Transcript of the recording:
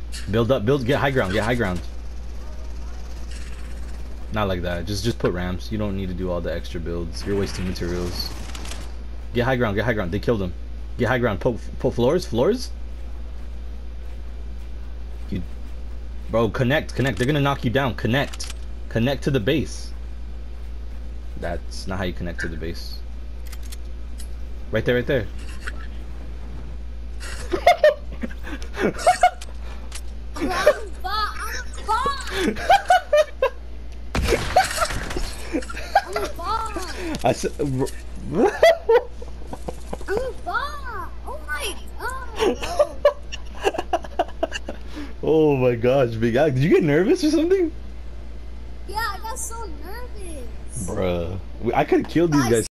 Build up, build, get high ground, get high ground. Not like that. Just put ramps. You don't need to do all the extra builds. You're wasting materials. Get high ground, get high ground. They killed him. Get high ground. Put floors, floors. You, bro, connect. They're gonna knock you down. Connect to the base. That's not how you connect to the base. Right there, right there. I said. I'm a bot. Oh my god. Oh my gosh, Big Al, did you get nervous or something? Yeah, I got so nervous. Bruh, I could have killed these guys.